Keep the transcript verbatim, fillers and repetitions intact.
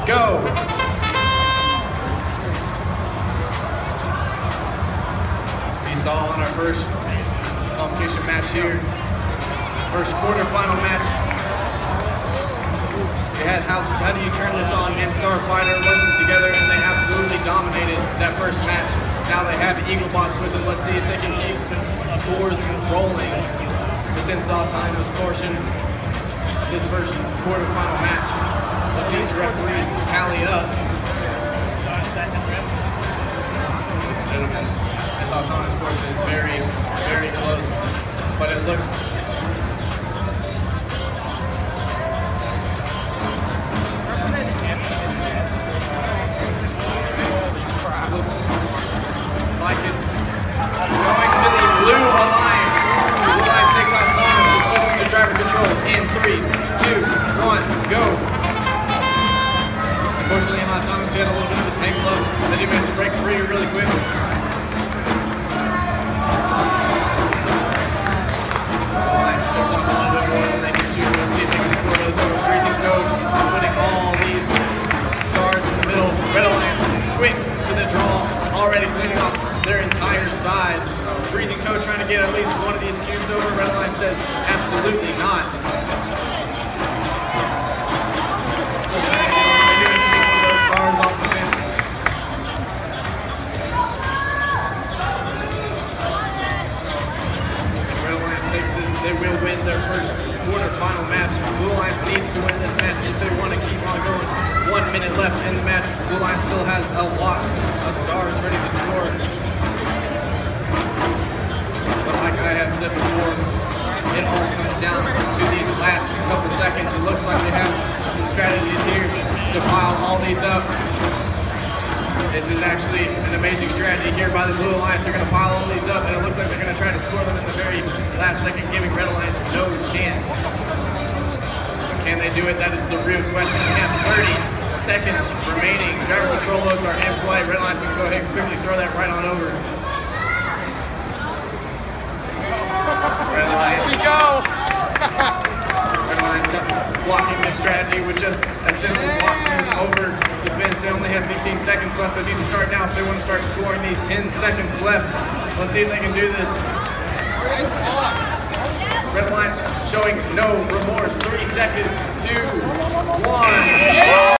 go. We saw on our first qualification match here, first quarterfinal match. We had how, how do you turn this on against Starfighter working together, and they absolutely dominated that first match. Now they have EagleBots with them. Let's see if they can keep the scores rolling. Since the autonomous portion of this first quarterfinal match, let's see if the referees tally it up. Ladies and gentlemen, this autonomous portion is very, very close, but it looks looks like it's going to the Blue Alliance. Blue Alliance takes autonomous with switches to driver control in three, two, one, go. Unfortunately, in autonomous, we had a little bit of a tank low. Then he managed to break free really quick. Blue Alliance moved up a little bit more than they need to. Let's see if they can score those over. Freezing Code, putting all these stars in the middle. Red Alliance, quick to the draw, already cleaning off their entire side. Freezing Code trying to get at least one of these cubes over. Red Alliance says absolutely not. Still trying to get over. They're going to sneak one of those stars off the fence. If Red Alliance takes this, they will win their first quarterfinal match. Blue Alliance needs to win this match if they want to keep on going. One minute left in the match. Blue Alliance still has a lot of stars ready to score. But like I have said before, it all comes down to these last couple seconds. It looks like they have some strategies here to pile all these up. This is actually an amazing strategy here by the Blue Alliance. They're going to pile all these up, and it looks like they're going to try to score them in the very last second, giving Red Alliance no chance. But can they do it? That is the real question. We have thirty seconds remaining. Driver control loads are in play. Red Alliance going to go ahead and quickly throw that right on over. Red Alliance. Here we go. Red Alliance blocking this strategy with just a simple blocking over the fence. They only have fifteen seconds left. They need to start now if they want to start scoring these ten seconds left. Let's see if they can do this. Red Alliance showing no remorse. thirty seconds, two, one.